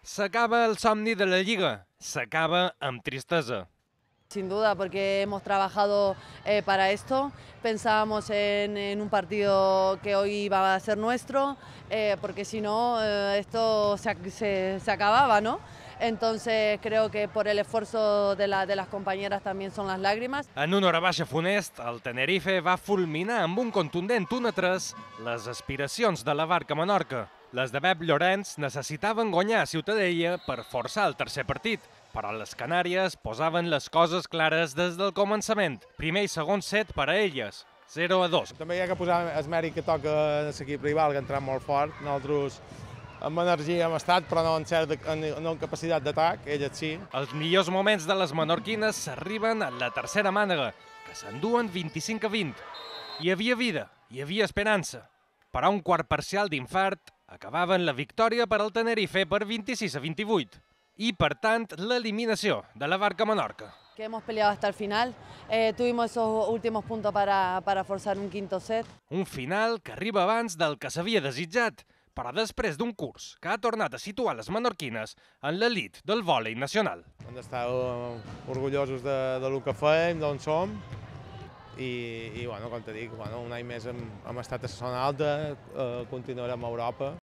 S'acaba el somni de la Lliga, s'acaba amb tristesa. Sin duda, porque hemos trabajado para esto. Pensábamos en un partido que hoy iba a ser nuestro, porque si no, esto se acababa, ¿no? Entonces creo que por el esfuerzo de las compañeras también son las lágrimas. En una hora baixa funest, el Tenerife va fulminar amb un contundent 1-3 les aspiracions de la Barca Menorca. Les de Pep Llorenç necessitaven guanyar a Ciutadella per forçar el tercer partit, però les Canàries posaven les coses clares des del començament. Primer i segon set per a elles, 0-2. També hi ha que posar el mèrit que toca a l'equip rival, que ha entrat molt fort. Nosaltres amb energia hem estat, però no en capacitat d'atac, elles sí. Els millors moments de les menorquines s'arriben a la tercera mànega, que s'enduen 25-20. Hi havia vida, hi havia esperança. Però un quart parcial d'infart acabaven la victòria per al Tenerife per 26-28 i, per tant, l'eliminació de la Barca Menorca. Que hemos peleado hasta el final. Tuvimos esos últimos puntos para forzar un quinto set. Un final que arriba abans del que s'havia desitjat, però després d'un curs que ha tornat a situar les menorquines en l'elit del vòlei nacional. Hem d'estar orgullosos del que fem, d'on som, i bueno, com te dic, un any més hem estat a la zona alta, continuarem a Europa.